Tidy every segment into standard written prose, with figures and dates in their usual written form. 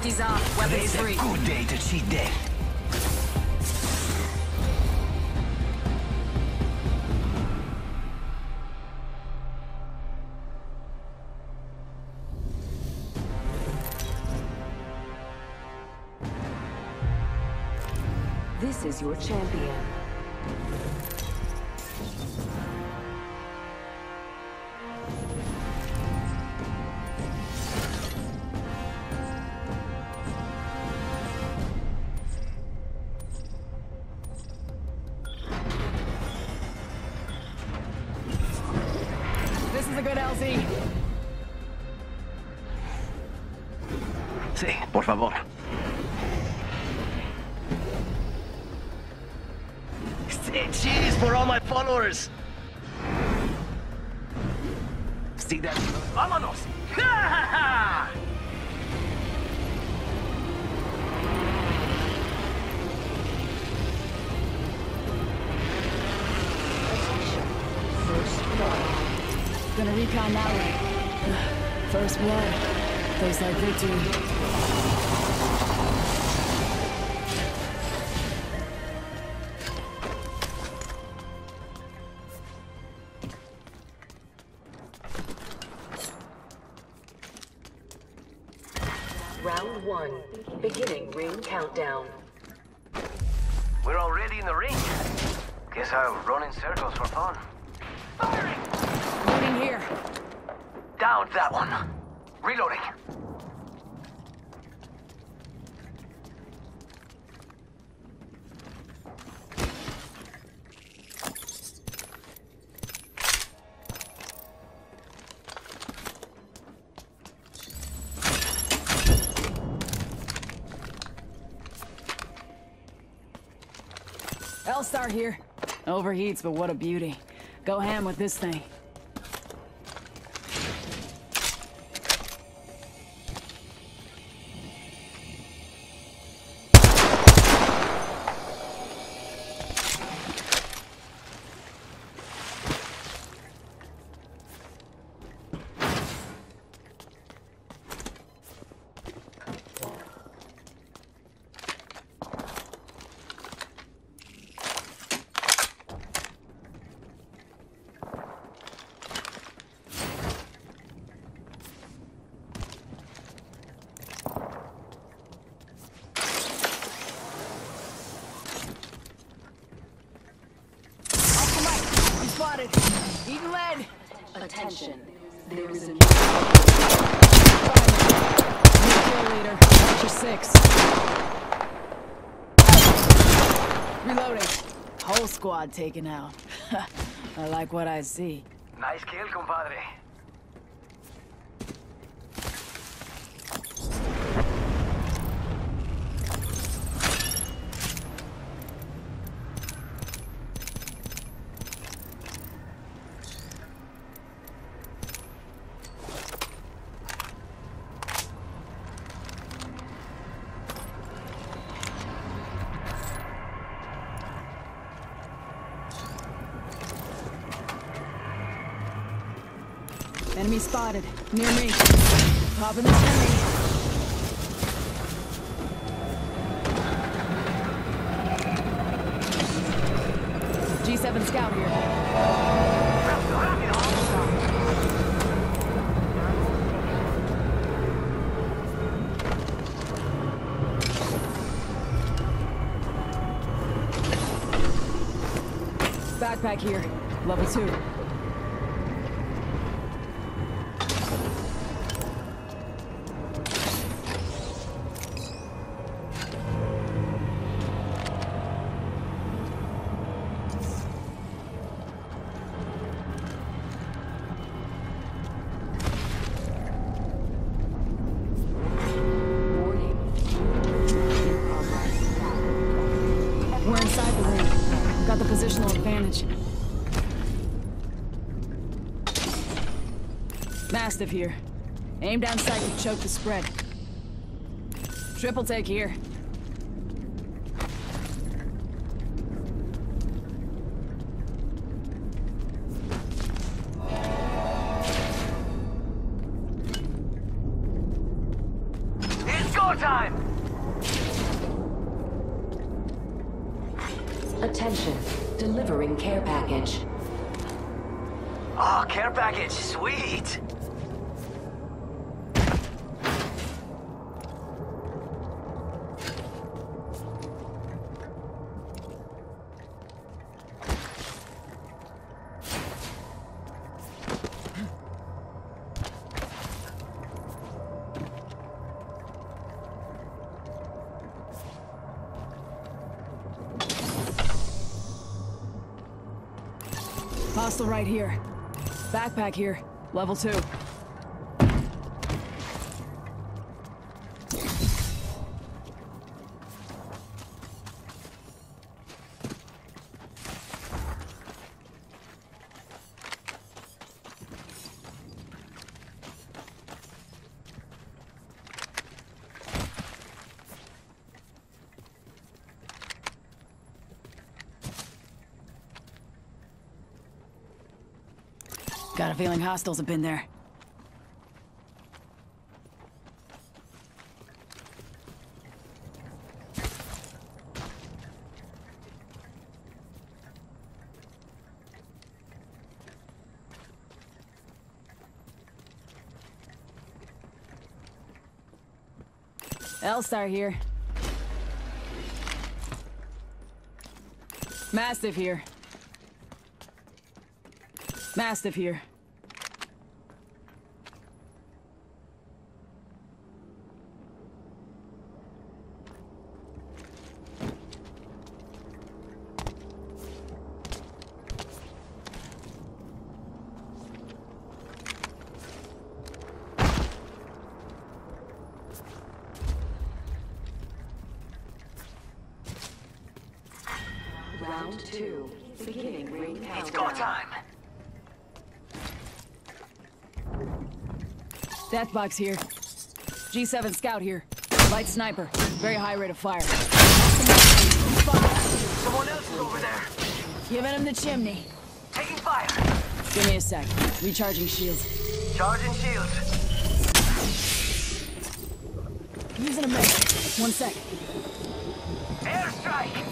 Safety's off. Weapons Today's free. a good day to cheat death. This is your champion. This is a good LZ. Sí, por favor. Say cheese for all my followers. See that? Vámonos! First blood. Gonna recon that way. First blood. Tastes like victory. Round 1. Beginning ring countdown. We're already in the ring. Guess I'll run in circles for fun. Moving here. Down that one. Reloading. L-Star here. Overheats, but what a beauty. Go ham with this thing. Spotted. Eating lead. Attention. There is a New kill leader. Archer 6. Reloading. Whole squad taken out. I like what I see. Nice kill, compadre. Enemy spotted. Near me. Popping the cherry. G7 scout here. Backpack here. Level 2. We're inside the ring. Got the positional advantage. Mastiff here. Aim down sight to choke the spread. Triple take here. It's good! time! Attention. Delivering care package. Oh, care package, sweet! Hostile right here. Backpack here. Level 2. Got a feeling hostiles have been there. L-Star here. Mastiff here. Mastiff here. Round 2. Beginning ring countdown. It's go time! Deathbox here. G7 scout here. Light sniper. Very high rate of fire. Someone else is over there! Giving him the chimney. Taking fire! Give me a sec. Recharging shields. Charging shields. Using a med. 1 sec. Airstrike!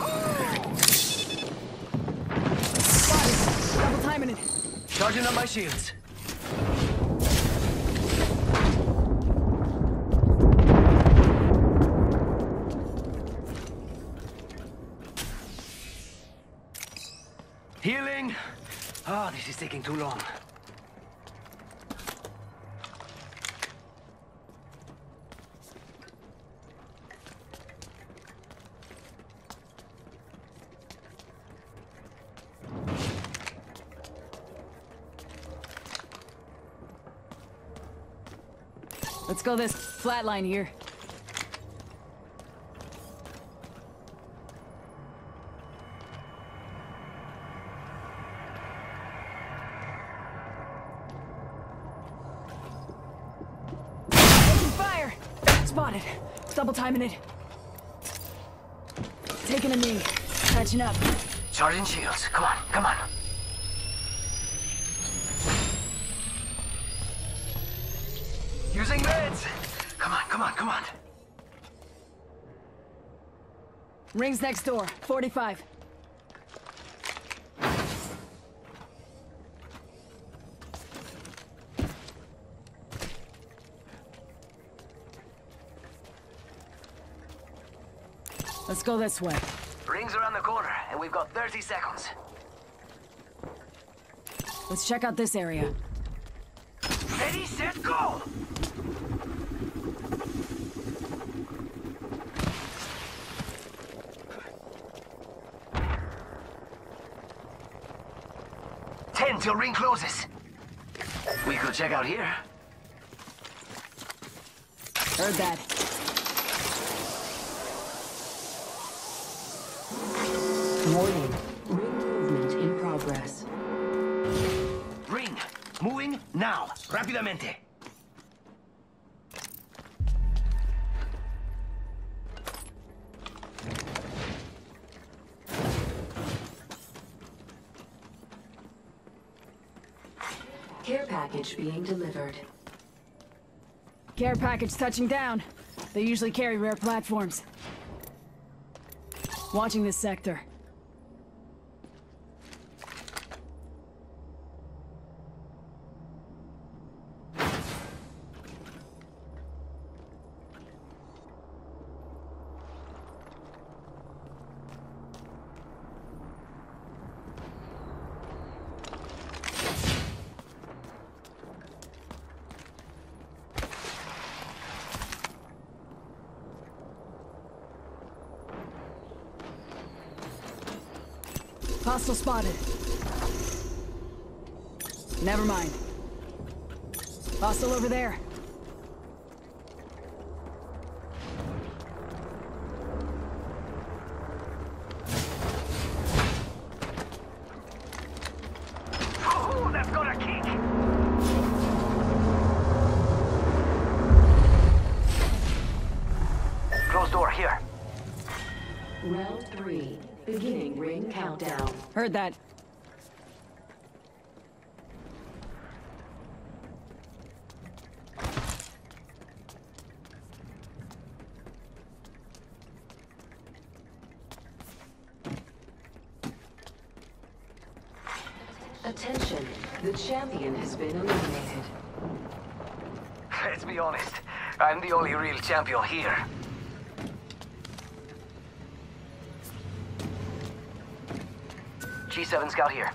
Spotted. Double timing it. Charging on my shields. Healing! Ah, this is taking too long. Let's go this flatline here. Taking fire! Spotted. Double timing it. Taking a knee. Catching up. Charging shields. Come on, come on. Using meds! Come on, come on, come on. Rings next door. 45. Let's go this way. Rings around the corner, and we've got 30 seconds. Let's check out this area. Ready, set, go! Ten till ring closes. We could check out here. Heard that. Warning. Ring movement in progress. Ring, moving now, rápidamente. Care package being delivered. Care package touching down. They usually carry rare platforms. Watching this sector. Hostile spotted. Never mind. Hostile over there. Oh, that's got a kick! Closed door here. Round 3. Beginning ring countdown. Heard that. Attention, the champion has been eliminated. Let's be honest, I'm the only real champion here. G7 scout here.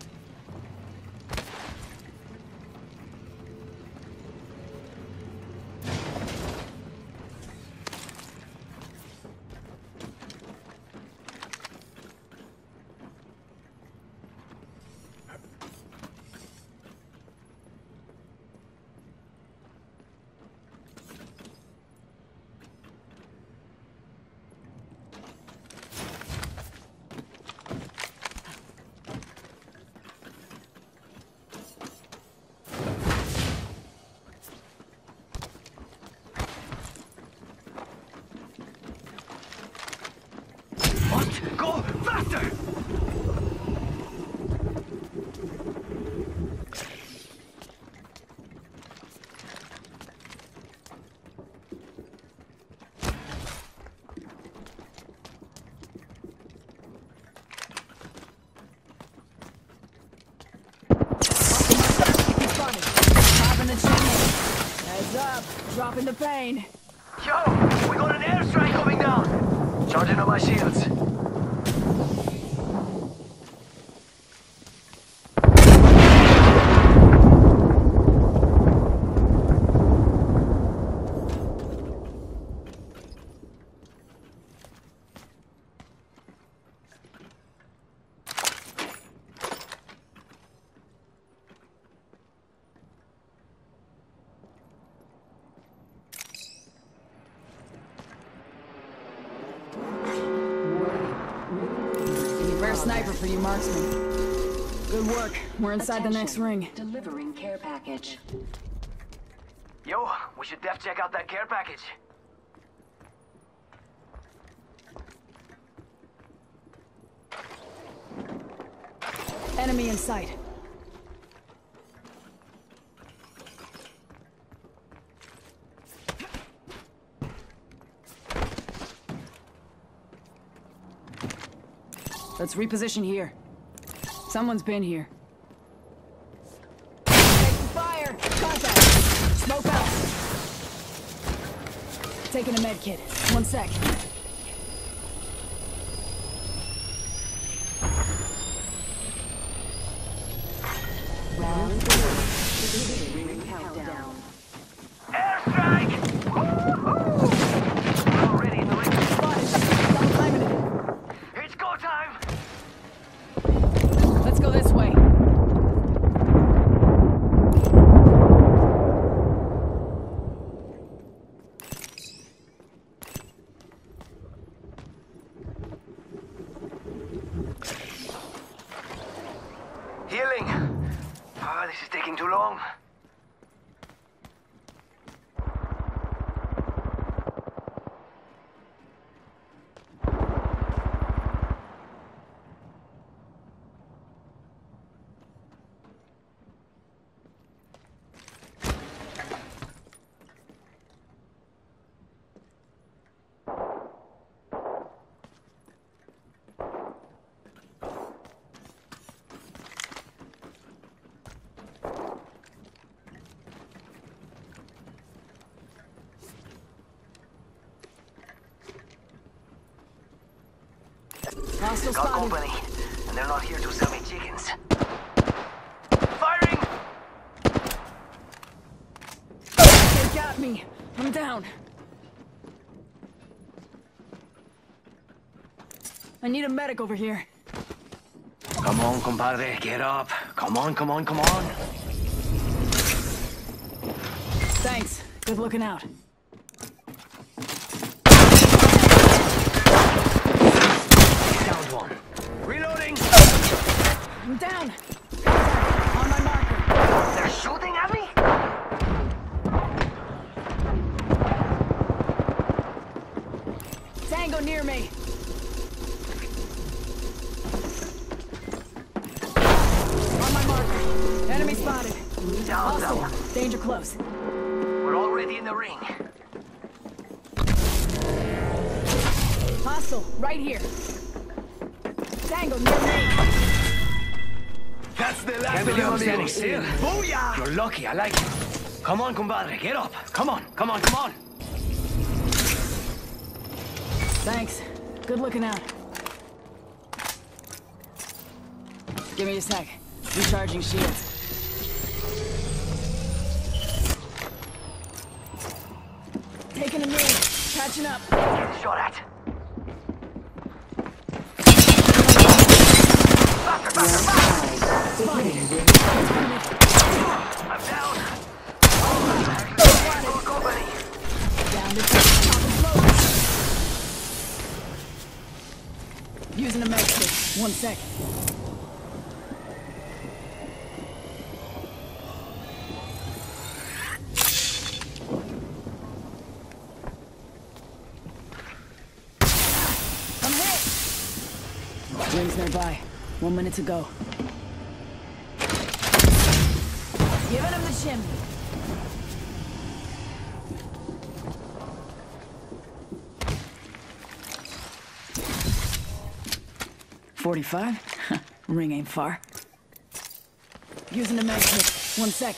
Go faster! Popping the chimney. Heads up. Dropping the pain. Yo, we got an airstrike coming down! Charging up my shields. Rare sniper for you marksmen. Good work. We're inside the next ring. Delivering care package. Yo, we should def check out that care package. Enemy in sight. Let's reposition here. Someone's been here. Taking fire! Contact! Smoke out! Taking a med kit. 1 sec. Round 3. Beginning ring countdown. Airstrike! Woo-hoo! We're already in the ring. Stop climbing it. It's go time! Let's go this way. Healing! Ah, this is taking too long. Hostile Got spotted. company, and they're not here to sell me chickens. Firing! They got me. I'm down. I need a medic over here. Come on, compadre, get up. Come on, come on, come on. Thanks. Good looking out. Downed one. Reloading! I'm down. On my marker. They're shooting at me? Tango near me. On my marker. Enemy spotted. Down, Hostile. down. Danger close. We're already in the ring. Hostile. Right here. Tango near me. That's the last of them standing still. Booyah! You're lucky, I like it. Come on, compadre, get up. Come on, come on, come on. Thanks. Good looking out. Give me a sec. Recharging shields. Taking a knee. Catching up. Shot at. Faster, faster, faster! I'm down. More company. Down to top and slow. Using a med stick. 1 sec. I'm hit. Rings nearby. 1 minute to go. Giving him the chimney. .45? Ring ain't far. Using a med kit. 1 sec.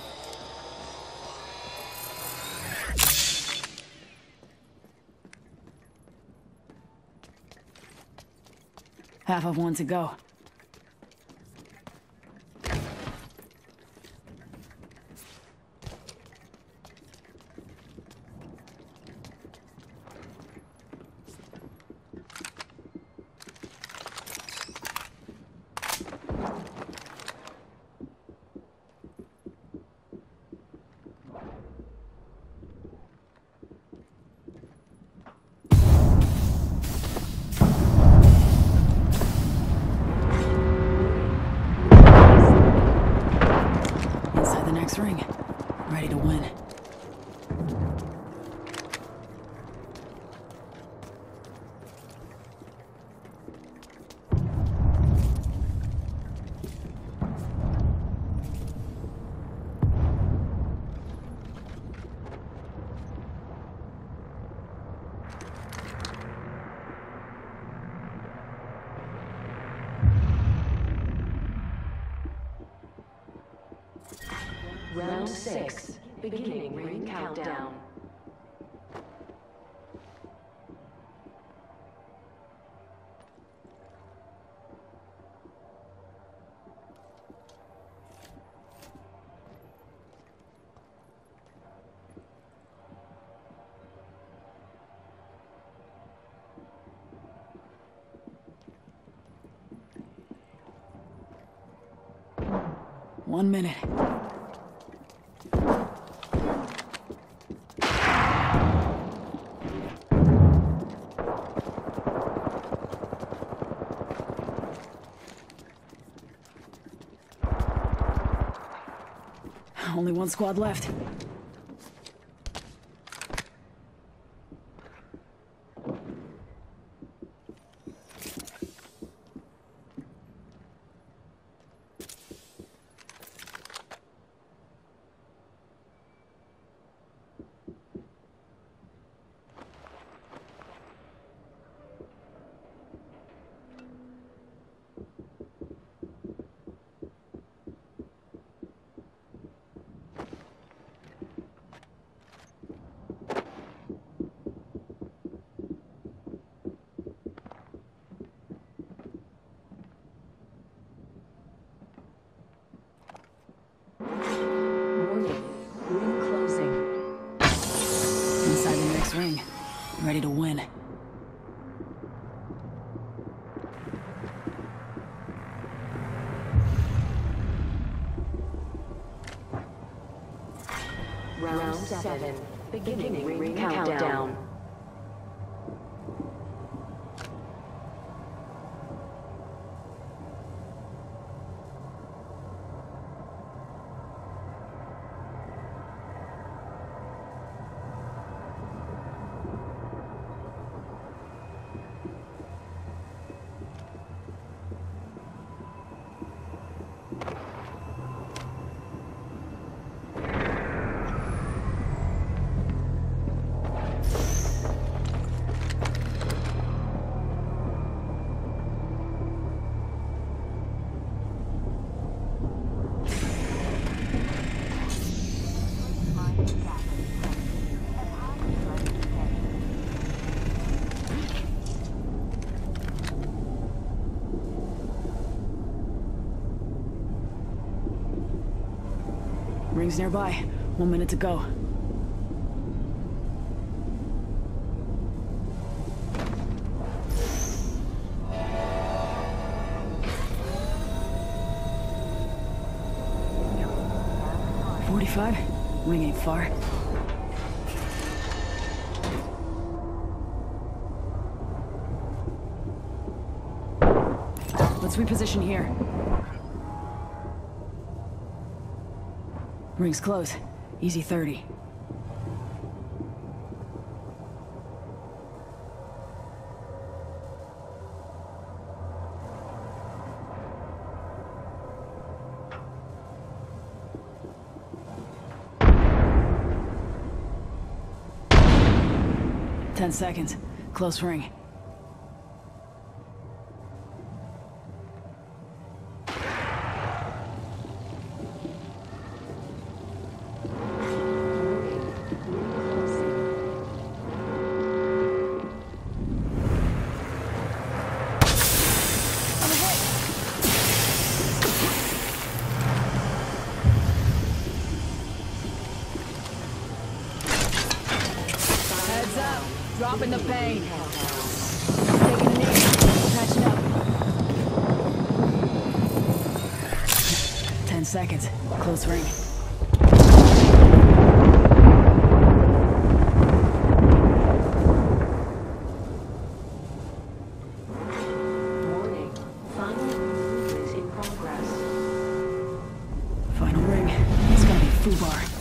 Half of 1 to go. Inside the next ring. Ready to win. Round 6. Beginning ring countdown. One minute. Only 1 squad left. ring. Ready to win. Round 7. Beginning ring countdown. Ring's nearby. 1 minute to go. .45? Ring ain't far. Let's reposition here. Ring's close. Easy 30. Ten seconds. Close ring. Dropping the pain. Taking a knee. Patching up. 10 seconds. Close ring. Warning. Final movement in progress. Final ring. It's gonna be FUBAR.